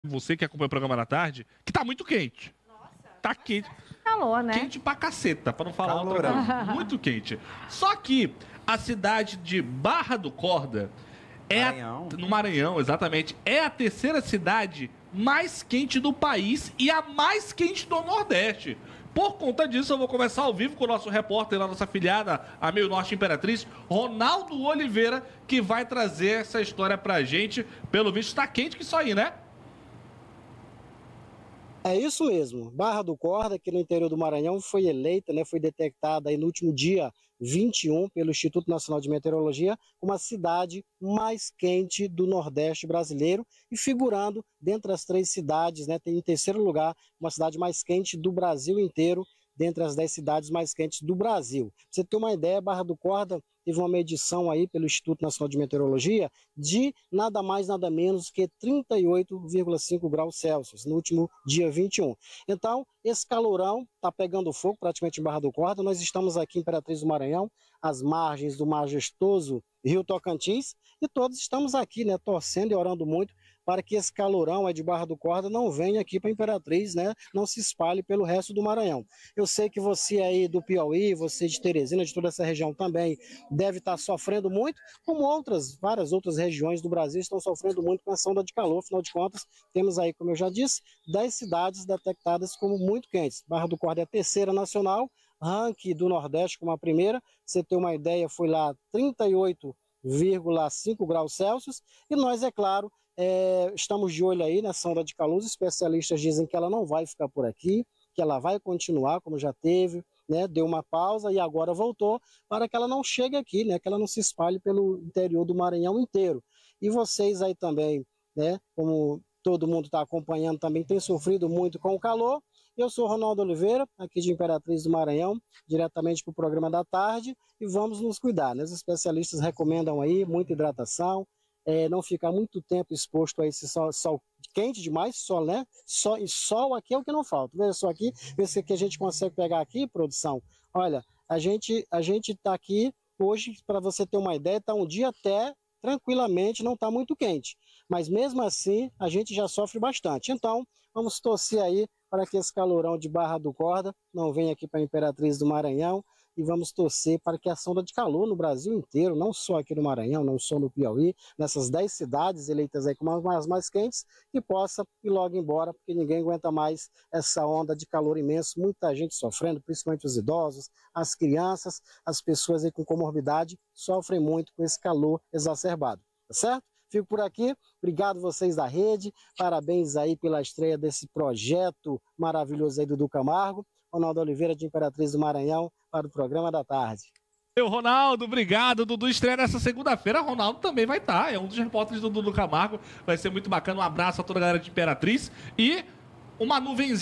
Você que acompanha o programa da tarde, que tá muito quente. Nossa. Tá quente. Calor, né? Quente pra caceta, pra não falar outra coisa. Muito quente. Só que a cidade de Barra do Corda no Maranhão, exatamente, é a terceira cidade mais quente do país e a mais quente do Nordeste. Por conta disso, eu vou começar ao vivo com o nosso repórter, a nossa afiliada, a Meio Norte Imperatriz, Ronaldo Oliveira, que vai trazer essa história pra gente. Pelo visto, tá quente que isso aí, né? É isso mesmo. Barra do Corda, aqui no interior do Maranhão, foi eleita, foi detectada aí no último dia 21 pelo Instituto Nacional de Meteorologia como a cidade mais quente do Nordeste brasileiro e figurando dentre as 3 cidades, tem em terceiro lugar uma cidade mais quente do Brasil inteiro, dentre as 10 cidades mais quentes do Brasil. Pra você ter uma ideia, Barra do Corda teve uma medição aí pelo Instituto Nacional de Meteorologia de nada mais, nada menos que 38,5 graus Celsius no último dia 21. Então, esse calorão está pegando fogo praticamente em Barra do Corda. Nós estamos aqui em Imperatriz do Maranhão, às margens do majestoso Rio Tocantins, e todos estamos aqui, torcendo e orando muito para que esse calorão aí de Barra do Corda não venha aqui para Imperatriz, não se espalhe pelo resto do Maranhão. Eu sei que você aí do Piauí, você de Teresina, de toda essa região também, deve estar sofrendo muito, como várias outras regiões do Brasil estão sofrendo muito com essa onda de calor. Afinal de contas, temos aí, como eu já disse, 10 cidades detectadas como muito quentes. Barra do Corda é a terceira nacional, ranking do Nordeste como a primeira. Você ter uma ideia, foi lá 38,5 graus Celsius, e nós, é claro, estamos de olho aí nessa onda de calor. Os especialistas dizem que ela não vai ficar por aqui, que ela vai continuar como já teve, deu uma pausa e agora voltou, para que ela não chegue aqui, que ela não se espalhe pelo interior do Maranhão inteiro. E vocês aí também, como todo mundo está acompanhando também, tem sofrido muito com o calor. Eu sou Ronaldo Oliveira, aqui de Imperatriz do Maranhão, diretamente para o programa da tarde, e vamos nos cuidar, Os especialistas recomendam aí muita hidratação, não ficar muito tempo exposto a esse sol quente demais, sol, e sol aqui é o que não falta. Veja só aqui, vê se que a gente consegue pegar aqui, produção. Olha, a gente está aqui hoje, para você ter uma ideia, está um dia até tranquilamente, não está muito quente. Mas mesmo assim, a gente já sofre bastante. Então, vamos torcer aí para que esse calorão de Barra do Corda não venha aqui para a Imperatriz do Maranhão, e vamos torcer para que a onda de calor no Brasil inteiro, não só aqui no Maranhão, não só no Piauí, nessas 10 cidades eleitas aí como as mais quentes, que possa ir logo embora, porque ninguém aguenta mais essa onda de calor imenso, muita gente sofrendo, principalmente os idosos, as crianças, as pessoas aí com comorbidade, sofrem muito com esse calor exacerbado, tá certo? Fico por aqui, obrigado vocês da rede, parabéns aí pela estreia desse projeto maravilhoso aí do Dudu Camargo. Ronaldo Oliveira, de Imperatriz do Maranhão, para o programa da tarde. Ronaldo, obrigado. Dudu estreia nessa segunda-feira. Ronaldo também vai estar. É um dos repórteres do Dudu Camargo. Vai ser muito bacana. Um abraço a toda a galera de Imperatriz. E uma nuvenzinha.